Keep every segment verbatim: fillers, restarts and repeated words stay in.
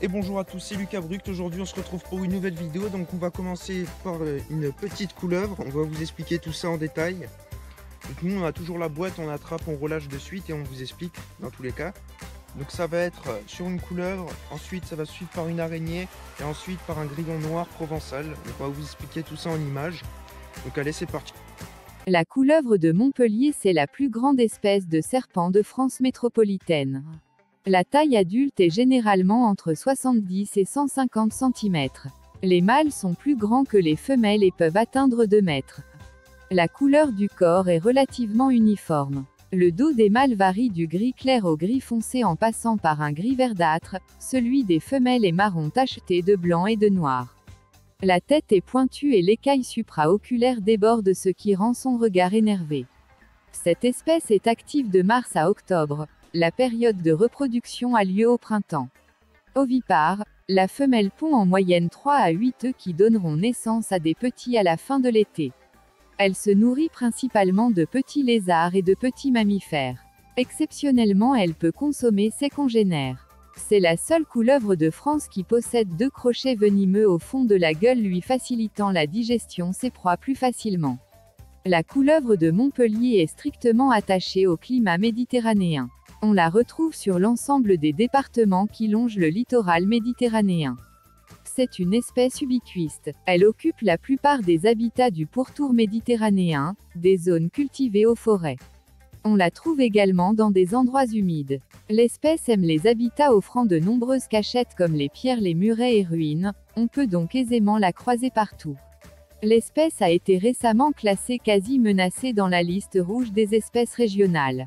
Et bonjour à tous, c'est Lucas Bruct. Aujourd'hui on se retrouve pour une nouvelle vidéo. Donc on va commencer par euh, une petite couleuvre. On va vous expliquer tout ça en détail. Donc nous on a toujours la boîte, on attrape, on relâche de suite et on vous explique dans tous les cas. Donc ça va être sur une couleuvre, ensuite ça va suivre par une araignée et ensuite par un grillon noir provençal. Donc on va vous expliquer tout ça en images. Donc allez, c'est parti. La couleuvre de Montpellier, c'est la plus grande espèce de serpent de France métropolitaine. La taille adulte est généralement entre soixante-dix et cent cinquante centimètres. Les mâles sont plus grands que les femelles et peuvent atteindre deux mètres. La couleur du corps est relativement uniforme. Le dos des mâles varie du gris clair au gris foncé en passant par un gris verdâtre, celui des femelles est marron tacheté de blanc et de noir. La tête est pointue et l'écaille supra-oculaire déborde, ce qui rend son regard énervé. Cette espèce est active de mars à octobre. La période de reproduction a lieu au printemps. Ovipare, la femelle pond en moyenne trois à huit œufs qui donneront naissance à des petits à la fin de l'été. Elle se nourrit principalement de petits lézards et de petits mammifères. Exceptionnellement, elle peut consommer ses congénères. C'est la seule couleuvre de France qui possède deux crochets venimeux au fond de la gueule lui facilitant la digestion ses proies plus facilement. La couleuvre de Montpellier est strictement attachée au climat méditerranéen. On la retrouve sur l'ensemble des départements qui longent le littoral méditerranéen. C'est une espèce ubiquiste. Elle occupe la plupart des habitats du pourtour méditerranéen, des zones cultivées aux forêts. On la trouve également dans des endroits humides. L'espèce aime les habitats offrant de nombreuses cachettes comme les pierres, les murets et ruines, on peut donc aisément la croiser partout. L'espèce a été récemment classée quasi menacée dans la liste rouge des espèces régionales.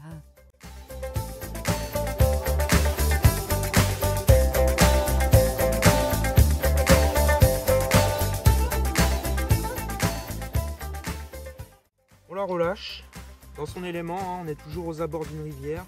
On la relâche dans son élément, hein, on est toujours aux abords d'une rivière.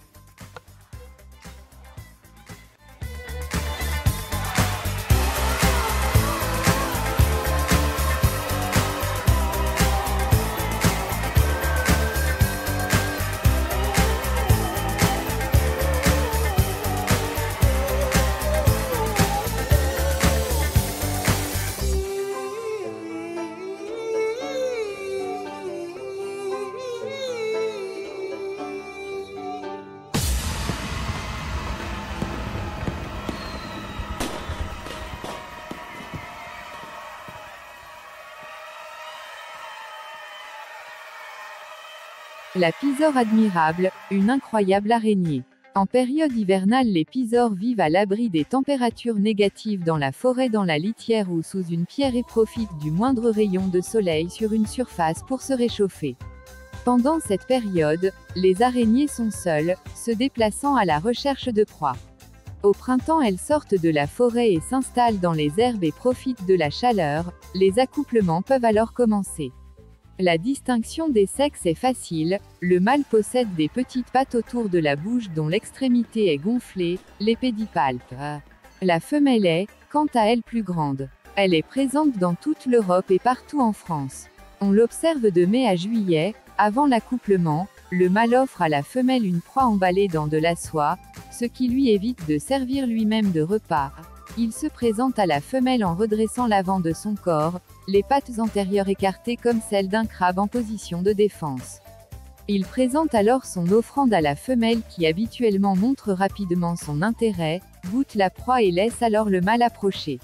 La pisore admirable, une incroyable araignée. En période hivernale, les pisores vivent à l'abri des températures négatives dans la forêt, dans la litière ou sous une pierre et profitent du moindre rayon de soleil sur une surface pour se réchauffer. Pendant cette période, les araignées sont seules, se déplaçant à la recherche de proies. Au printemps, elles sortent de la forêt et s'installent dans les herbes et profitent de la chaleur. Les accouplements peuvent alors commencer. La distinction des sexes est facile, le mâle possède des petites pattes autour de la bouche dont l'extrémité est gonflée, les pédipalpes. La femelle est, quant à elle, plus grande. Elle est présente dans toute l'Europe et partout en France. On l'observe de mai à juillet. Avant l'accouplement, le mâle offre à la femelle une proie emballée dans de la soie, ce qui lui évite de servir lui-même de repas. Il se présente à la femelle en redressant l'avant de son corps, les pattes antérieures écartées comme celles d'un crabe en position de défense. Il présente alors son offrande à la femelle qui habituellement montre rapidement son intérêt, goûte la proie et laisse alors le mâle approcher.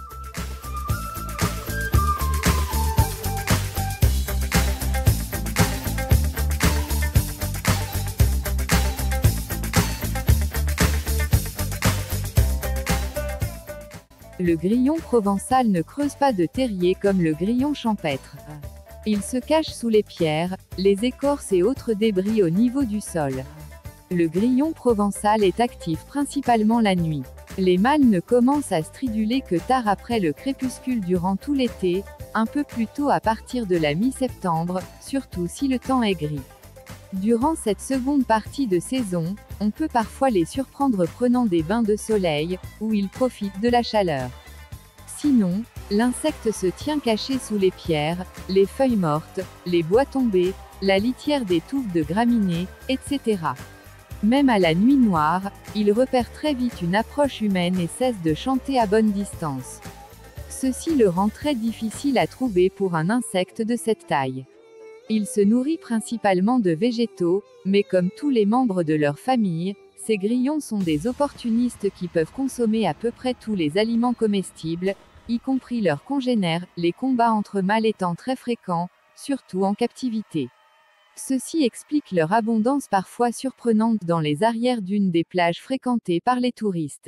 Le grillon provençal ne creuse pas de terrier comme le grillon champêtre. Il se cache sous les pierres, les écorces et autres débris au niveau du sol. Le grillon provençal est actif principalement la nuit. Les mâles ne commencent à striduler que tard après le crépuscule durant tout l'été, un peu plus tôt à partir de la mi-septembre, surtout si le temps est gris. Durant cette seconde partie de saison, on peut parfois les surprendre prenant des bains de soleil, où ils profitent de la chaleur. Sinon, l'insecte se tient caché sous les pierres, les feuilles mortes, les bois tombés, la litière des touffes de graminées, et cetera. Même à la nuit noire, ils repèrent très vite une approche humaine et cessent de chanter à bonne distance. Ceci le rend très difficile à trouver pour un insecte de cette taille. Il se nourrit principalement de végétaux, mais comme tous les membres de leur famille, ces grillons sont des opportunistes qui peuvent consommer à peu près tous les aliments comestibles, y compris leurs congénères, les combats entre mâles étant très fréquents, surtout en captivité. Ceci explique leur abondance parfois surprenante dans les arrières dunes des plages fréquentées par les touristes.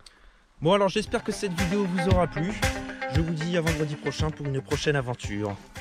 Bon alors j'espère que cette vidéo vous aura plu. Je vous dis à vendredi prochain pour une prochaine aventure.